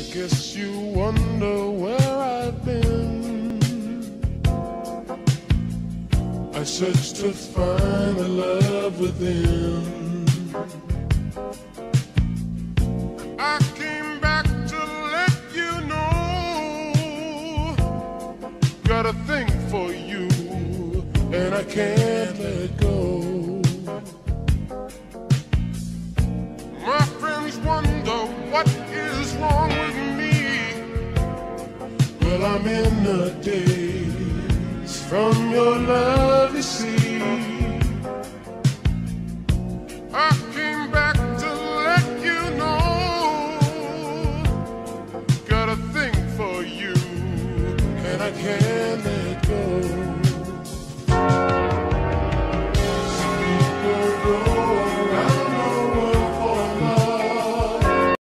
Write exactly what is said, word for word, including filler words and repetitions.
Guess you wonder where I've been. I searched to find the love within. I came back to let you know, got a thing for you, and I can't let go. My friends wonder what is wrong with me. Well, I'm in a daze from your love, you see.